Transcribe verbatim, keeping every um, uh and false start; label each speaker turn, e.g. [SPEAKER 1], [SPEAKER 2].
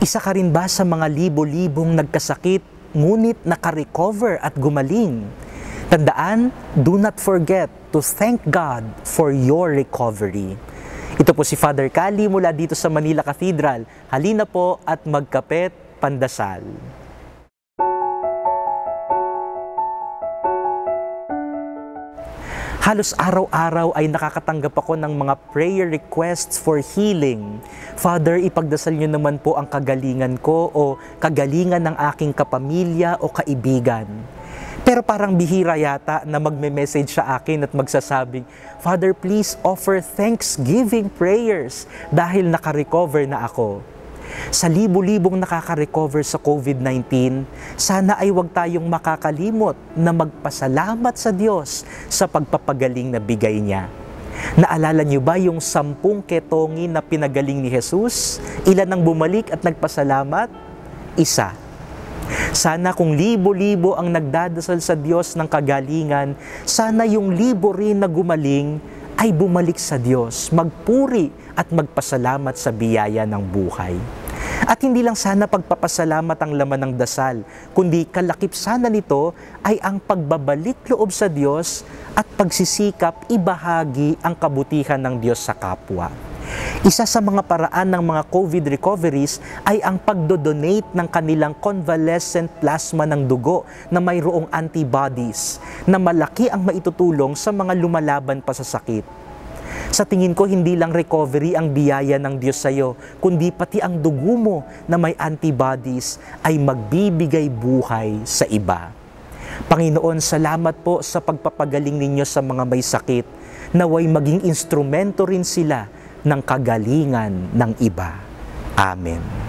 [SPEAKER 1] Isa ka rin ba sa mga libo-libong nagkasakit ngunit nakarecover at gumaling? Tandaan, do not forget to thank God for your recovery. Ito po si Father Cali mula dito sa Manila Cathedral. Halina po at magkapet, pandasal. Halos araw-araw ay nakakatanggap ako ng mga prayer requests for healing. Father, ipagdasal niyo naman po ang kagalingan ko o kagalingan ng aking kapamilya o kaibigan. Pero parang bihira yata na magme-message sa akin at magsasabing, Father, please offer thanksgiving prayers dahil nakarecover na ako. Sa libo-libong nakaka-recover sa COVID nineteen, sana ay huwag tayong makakalimot na magpasalamat sa Diyos sa pagpapagaling na bigay niya. Naalala niyo ba yung sampung ketongin na pinagaling ni Jesus? Ilan ang bumalik at nagpasalamat? Isa. Sana kung libo-libo ang nagdadasal sa Diyos ng kagalingan, sana yung libo rin na gumaling ay bumalik sa Diyos, magpuri at magpasalamat sa biyaya ng buhay. At hindi lang sana pagpapasalamat ang laman ng dasal, kundi kalakip sana nito ay ang pagbabalik loob sa Diyos at pagsisikap ibahagi ang kabutihan ng Diyos sa kapwa. Isa sa mga paraan ng mga COVID recoveries ay ang pagdodonate ng kanilang convalescent plasma ng dugo na mayroong antibodies na malaki ang maitutulong sa mga lumalaban pa sa sakit. Sa tingin ko, hindi lang recovery ang biyaya ng Diyos sa iyo, kundi pati ang dugo mo na may antibodies ay magbibigay buhay sa iba. Panginoon, salamat po sa pagpapagaling ninyo sa mga may sakit, naway maging instrumento rin sila ng kagalingan ng iba. Amen.